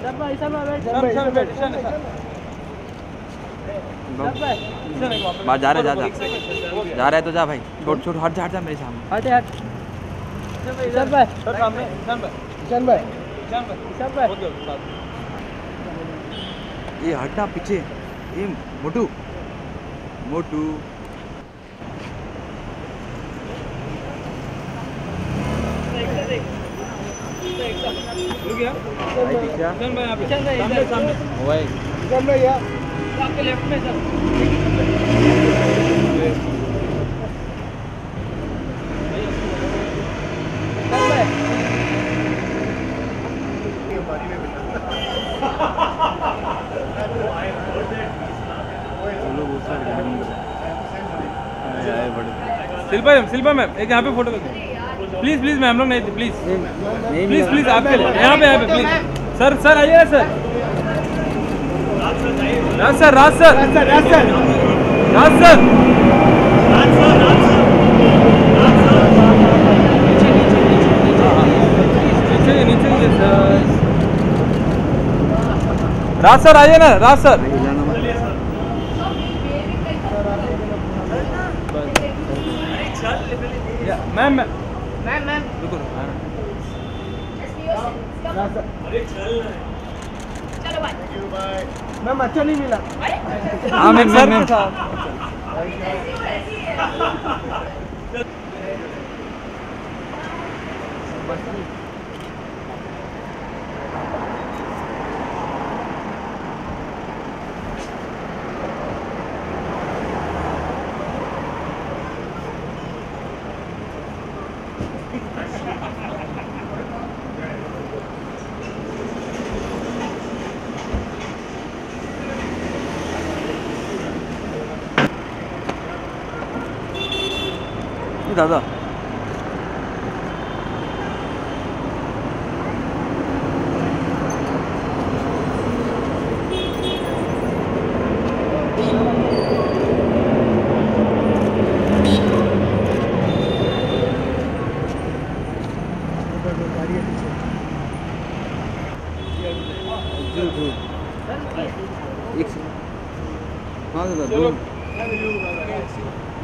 बाहर जा रहे जा रहे तो जा भाई, छोड़ छोड़, हट जा मेरे सामने, हट ये हटना पीछे, ये मोटू मोटू आपके लेफ्ट में सर। शिल्पा मैम एक यहाँ पे फोटो प्लीज प्लीज मैम लोग नहीं थे, प्लीज प्लीज प्लीज आपके यहाँ पे प्लीज सर आइए ना सर। राज सर नीचे सर, राज सर आइए ना, राज सर मैम रुको मैम अच्छा नहीं मिला। हाँ मैम दादा हाँ दादा